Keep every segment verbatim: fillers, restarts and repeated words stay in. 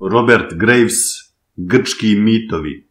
Robert Graves, Grčki mitovi.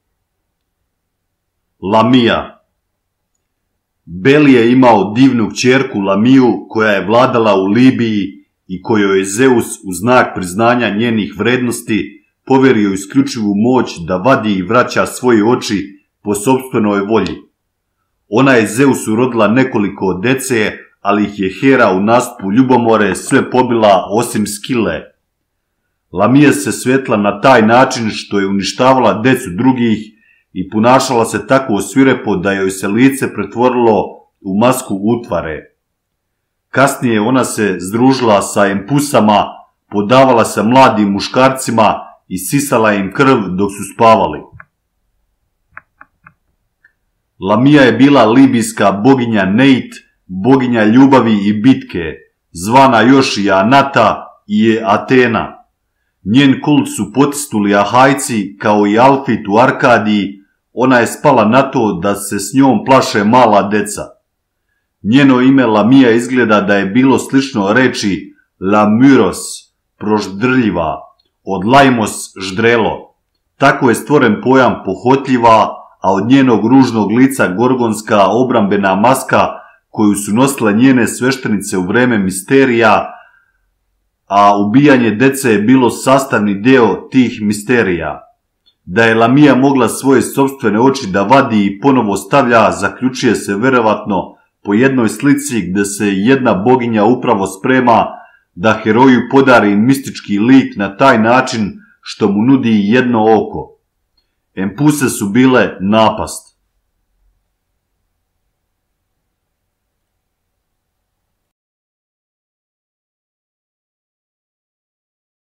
Lamija. Beli je imao divnu kćerku Lamiju koja je vladala u Libiji i kojoj je Zeus u znak priznanja njenih vrednosti poverio isključivu moć da vadi i vraća svoje oči po sopstvenoj volji. Ona je Zeusu rodila nekoliko dece, ali ih je Hera u nastupu ljubomore sve pobila osim Skile. Lamija se svetla na taj način što je uništavala decu drugih i ponašala se tako svirepo da joj se lice pretvorilo u masku utvare. Kasnije ona se združila sa Empusama, podavala se mladim muškarcima i sisala im krv dok su spavali. Lamija je bila libijska boginja Neit, boginja ljubavi i bitke, zvana još i Anata i Atena. Njen kult su potisnuli Ahajci kao i Alfit u Arkadiji. Ona je spala na to da se s njom plaše mala deca. Njeno ime Lamija izgleda da je bilo slično reči Lamyros, proždrljiva, od lajmos, ždrelo. Tako je stvoren pojam pohotljiva, a od njenog ružnog lica gorgonska obrambena maska koju su nosile njene sveštenice u vreme misterija, a ubijanje dece je bilo sastavni deo tih misterija. Da je Lamija mogla svoje sopstvene oči da vadi i ponovo stavlja, zaključuje se verovatno po jednoj slici gde se jedna boginja upravo sprema da heroju podari mistički lik na taj način što mu nudi jedno oko. Empuse su bile napast.